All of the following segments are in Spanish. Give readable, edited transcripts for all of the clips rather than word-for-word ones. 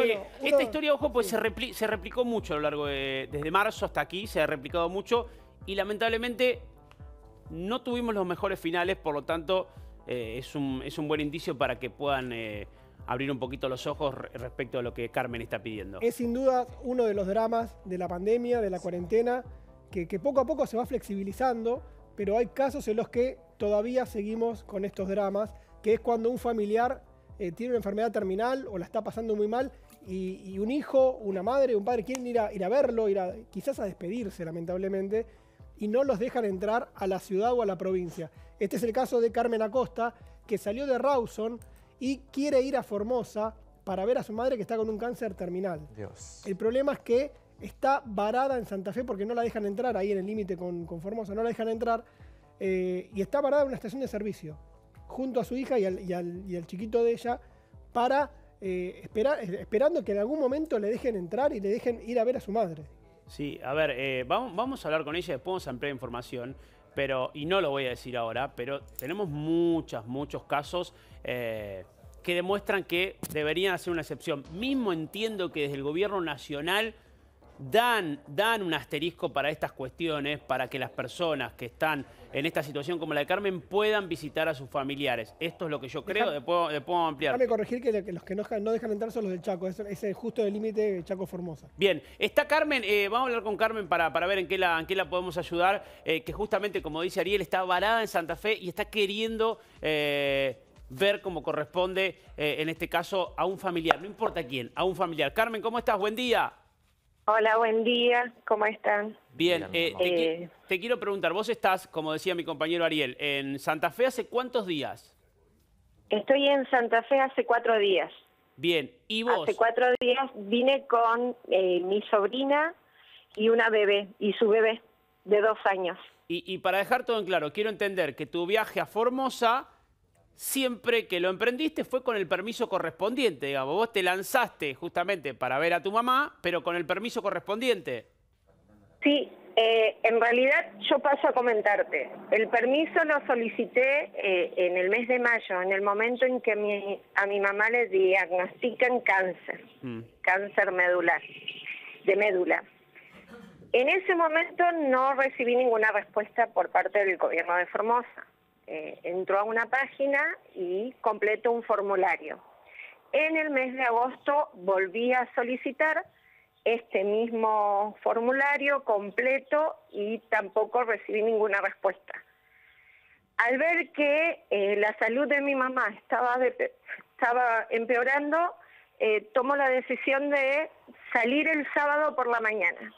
Bueno, esta historia, ojo, pues sí. se replicó mucho a lo largo de... Desde marzo hasta aquí se ha replicado mucho y lamentablemente no tuvimos los mejores finales, por lo tanto es un buen indicio para que puedan abrir un poquito los ojos respecto a lo que Carmen está pidiendo. Es sin duda uno de los dramas de la pandemia, de la cuarentena, que poco a poco se va flexibilizando, pero hay casos en los que todavía seguimos con estos dramas, que es cuando un familiar tiene una enfermedad terminal o la está pasando muy mal y un hijo, una madre, un padre quieren ir a verlo, quizás a despedirse lamentablemente, y no los dejan entrar a la ciudad o a la provincia. Este es el caso de Carmen Acosta, que salió de Rawson y quiere ir a Formosa para ver a su madre que está con un cáncer terminal. Dios. El problema es que está varada en Santa Fe porque no la dejan entrar, ahí en el límite con Formosa, no la dejan entrar, y está varada en una estación de servicio, junto a su hija y al chiquito de ella, para esperando que en algún momento le dejen entrar y le dejen ir a ver a su madre. Sí, a ver, vamos a hablar con ella, después vamos a ampliar información, y no lo voy a decir ahora, pero tenemos muchos casos que demuestran que deberían hacer una excepción. Mismo entiendo que desde el gobierno nacional dan un asterisco para estas cuestiones, para que las personas que están en esta situación como la de Carmen puedan visitar a sus familiares. Esto es lo que yo creo, después vamos a ampliar. Déjame corregir que los que no dejan entrar son los del Chaco, es justo el límite Chaco-Formosa. Bien, está Carmen, vamos a hablar con Carmen para ver en qué la podemos ayudar, que justamente, como dice Ariel, está varada en Santa Fe y está queriendo ver cómo corresponde, en este caso, a un familiar, no importa quién, a un familiar. Carmen, ¿cómo estás? Buen día. Hola, buen día, ¿cómo están? Bien, te quiero preguntar, vos estás, como decía mi compañero Ariel, en Santa Fe ¿hace cuántos días? Estoy en Santa Fe hace 4 días. Bien, ¿y vos? Hace 4 días vine con mi sobrina y una bebé, y su bebé de 2 años. Y para dejar todo en claro, quiero entender que tu viaje a Formosa, siempre que lo emprendiste, fue con el permiso correspondiente, digamos. Vos te lanzaste justamente para ver a tu mamá, pero con el permiso correspondiente. Sí, en realidad yo paso a comentarte. El permiso lo solicité en el mes de mayo, en el momento en que a mi mamá le diagnostican cáncer, cáncer medular, de médula. En ese momento no recibí ninguna respuesta por parte del gobierno de Formosa. Entró a una página y completó un formulario. En el mes de agosto volví a solicitar este mismo formulario completo y tampoco recibí ninguna respuesta. Al ver que la salud de mi mamá estaba empeorando, tomo la decisión de salir el sábado por la mañana.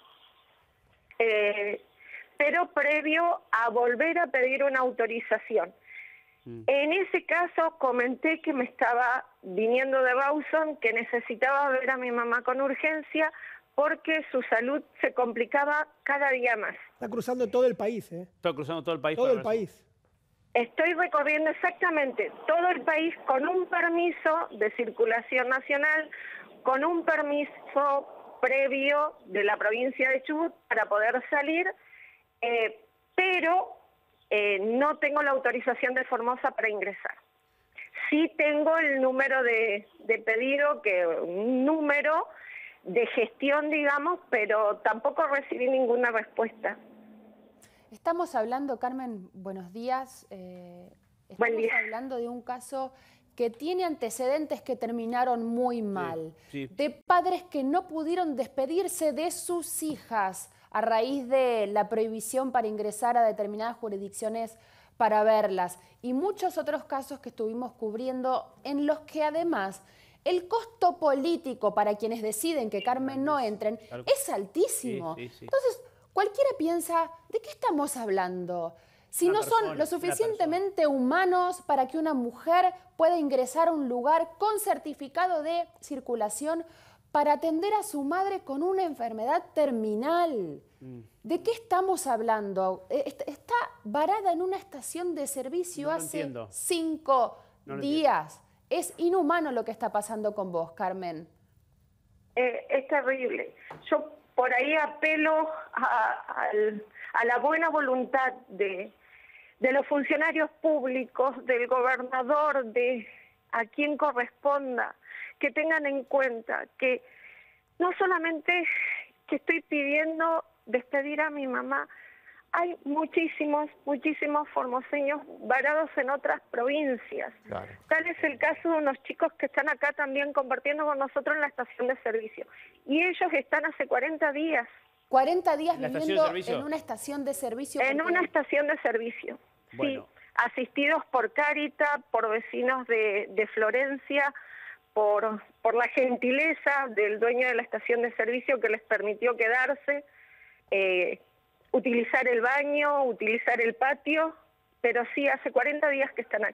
Pero previo a volver a pedir una autorización. En ese caso comenté que me estaba viniendo de Rawson, que necesitaba ver a mi mamá con urgencia porque su salud se complicaba cada día más. Está cruzando todo el país, ¿eh? Está cruzando todo el país. Todo el país. Estoy recorriendo exactamente todo el país con un permiso de circulación nacional, con un permiso previo de la provincia de Chubut para poder salir, pero no tengo la autorización de Formosa para ingresar. Sí tengo el número de pedido, un número de gestión, digamos, pero tampoco recibí ninguna respuesta. Estamos hablando, Carmen, buenos días. Buen día. Estamos hablando de un caso que tiene antecedentes que terminaron muy mal, de padres que no pudieron despedirse de sus hijas a raíz de la prohibición para ingresar a determinadas jurisdicciones para verlas, y muchos otros casos que estuvimos cubriendo en los que además el costo político para quienes deciden que Carmen no entren es altísimo. Entonces, cualquiera piensa, ¿de qué estamos hablando? Si no son lo suficientemente humanos para que una mujer pueda ingresar a un lugar con certificado de circulación para atender a su madre con una enfermedad terminal. ¿De qué estamos hablando? Está varada en una estación de servicio hace 5 días. Es inhumano lo que está pasando con vos, Carmen. Es terrible. Yo por ahí apelo a la buena voluntad de los funcionarios públicos, del gobernador, de a quien corresponda, que tengan en cuenta que no solamente que estoy pidiendo despedir a mi mamá, hay muchísimos formoseños varados en otras provincias. Claro. Tal es el caso de unos chicos que están acá también compartiendo con nosotros en la estación de servicio. Y ellos están hace 40 días. 40 días viviendo en una estación de servicio. En una estación de servicio, bueno. Sí. Asistidos por Cáritas, por vecinos de Florencia, por la gentileza del dueño de la estación de servicio que les permitió quedarse, utilizar el baño, utilizar el patio, pero sí, hace 40 días que están aquí.